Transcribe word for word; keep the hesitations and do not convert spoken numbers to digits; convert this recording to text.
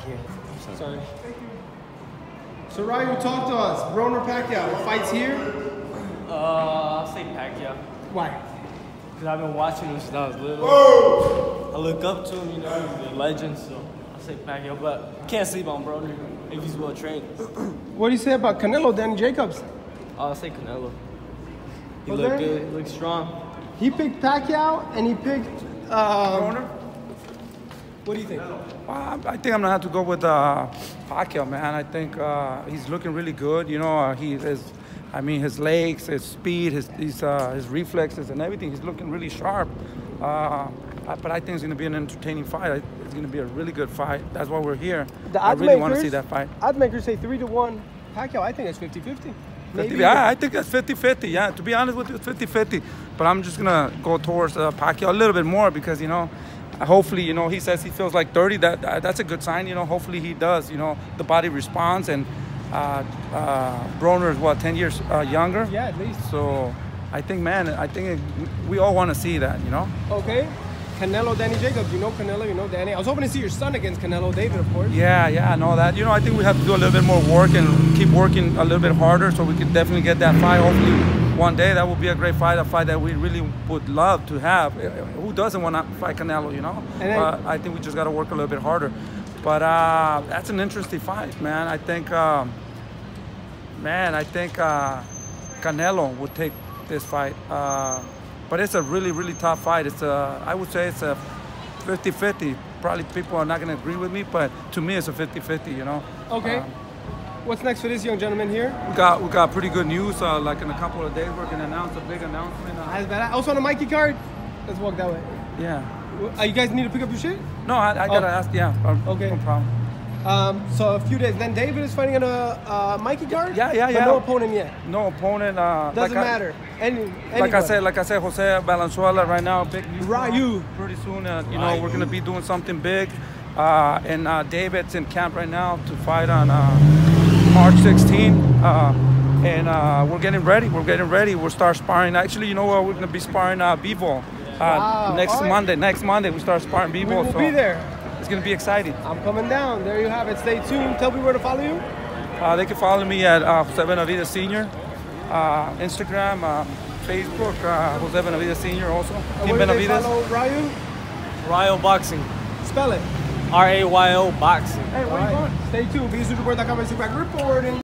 you. Sorry. So Rayo, talk to us. Broner Pacquiao, the fight's here? Uh, I'll say Pacquiao. Why? Because I've been watching him since I was little. Whoa! I look up to him, you know, he's a legend, so I'll say Pacquiao. But you can't sleep on Broner if he's well trained. What do you say about Canelo, Danny Jacobs? I'll say Canelo. He Was looked there? good, he looked strong. He picked Pacquiao and he picked uh, Broner? What do you think? Well, I think I'm gonna have to go with uh, Pacquiao, man. I think uh, he's looking really good. You know, uh, he is. I mean, his legs, his speed, his his, uh, his reflexes, and everything. He's looking really sharp. Uh, but I think it's gonna be an entertaining fight. It's gonna be a really good fight. That's why we're here. The I really want to see that fight. Odds makers say three to one Pacquiao. I think it's fifty fifty. Maybe. Yeah, I think it's fifty fifty. Yeah, to be honest with you, it's fifty fifty. But I'm just gonna go towards uh, Pacquiao a little bit more because you know. Hopefully, you know, he says he feels like thirty. That uh, that's a good sign, you know. Hopefully, he does. You know, the body responds, and uh, uh, Broner is what ten years uh, younger. Yeah, at least. So, I think, man, I think it, we all want to see that, you know. Okay, Canelo, Danny Jacobs. You know Canelo, you know Danny. I was hoping to see your son against Canelo, David, of course. Yeah, yeah, I know that. You know, I think we have to do a little bit more work and keep working a little bit harder so we can definitely get that fight. Hopefully, one day that would be a great fight, a fight that we really would love to have. Who doesn't want to fight Canelo, you know? And then, but I think we just got to work a little bit harder. But uh, that's an interesting fight, man. I think, um, man, I think uh, Canelo would take this fight. Uh, but it's a really, really tough fight. It's a, I would say it's a fifty fifty. Probably people are not going to agree with me, but to me it's a fifty fifty, you know? okay. Um, What's next for this young gentleman here? We got we got pretty good news. Uh, like in a couple of days, we're gonna announce a big announcement. Uh, As bad. Also on a Mikey card. Let's walk that way. yeah. Uh, you guys need to pick up your shit? No, I, I gotta Oh. ask. Yeah. uh, Okay. No problem. Um, so a few days. Then David is fighting on a uh, Mikey card. Yeah, yeah, but yeah. no opponent yet. No opponent. Uh, Doesn't like matter. Any. I, like I said, like I said, Jose Valenzuela right now, big news. Rayo. Pretty soon, uh, you know, we're gonna be doing something big. Uh, and uh, David's in camp right now to fight on uh, March sixteenth. Uh, and uh, we're getting ready. We're getting ready. We'll start sparring. Actually, you know what? We're gonna be sparring uh, B-Ball. Uh, Wow. next All right. Monday. Next Monday, we start sparring We B-Ball. will so be there. It's gonna be exciting. I'm coming down. There you have it. Stay tuned. Tell me where to follow you. Uh, they can follow me at uh, Jose Benavidez Senior, uh, Instagram, uh, Facebook, uh, Jose Benavidez Senior also. And Team where do they Benavidez. follow Rayo? Rayo Boxing. Spell it. R A Y O Boxing. Hey, where All you right. going? Stay tuned. Be super dot com and sit back reporting.